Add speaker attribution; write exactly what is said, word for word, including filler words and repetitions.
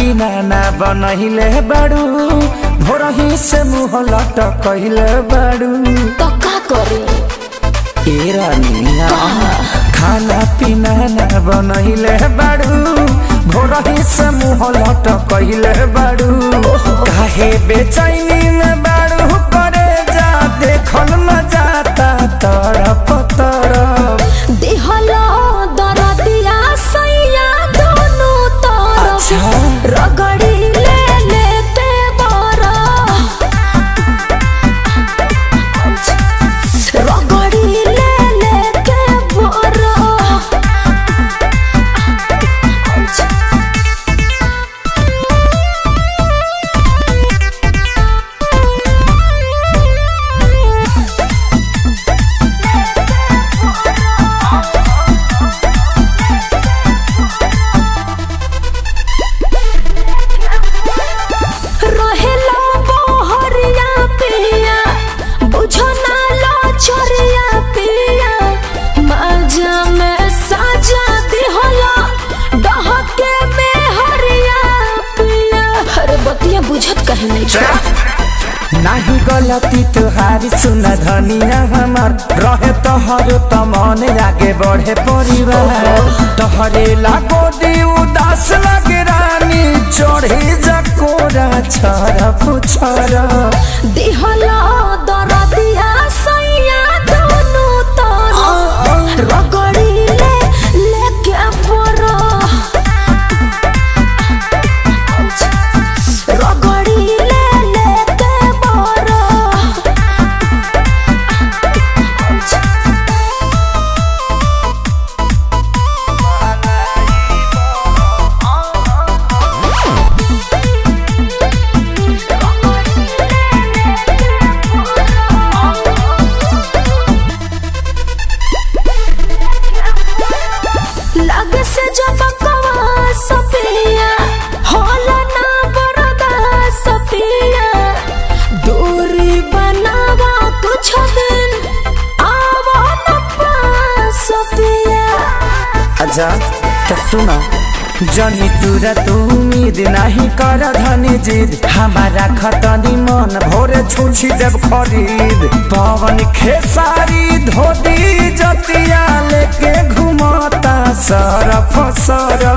Speaker 1: पीना ना बनहिले बाड़ू भोरही से मुँह लटकहिले बाड़ू
Speaker 2: तो का करे
Speaker 1: ए रानिया खाना पीना ना बनहिले बाड़ू भोरही से मुँह लटकहिले बाड़ू काहे बेचैनी में बाड़ू करे जा देखल न जाता तरफ तरफ
Speaker 2: देहला दरदिया सैया दोनों तरफ रगड़ी ले लेते बारा रगड़ी ले लेते बारा
Speaker 1: नहीं गलती तुहारी सुन धनिया हमार रहे तोहर तो मन आगे बढ़े परिवार तोहरे लागो दी उदास लगे रानी चढ़े जकोरा छरा पुछरा
Speaker 2: देहला दरदिया सैया दोनों तरफ रगड़ी ले लेके परा रगड़ी ले लेके परा लगे से जब कवा सपिया होला ना बरदा सपिया दूरी बनावा कुछ दिन आवा न पास सपिया
Speaker 1: अच्छा तो सुना जनी तुरा तू उम्मीद नहीं कर धनी जिद हमारा खतनी मन भोरे छुछी देव खरीद पवन खेसारी धोती जतिया लेके घुमता सरफ सर